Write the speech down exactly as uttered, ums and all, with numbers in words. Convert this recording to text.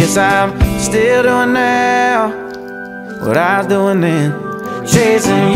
guess I'm still doing now what I was doing then, chasing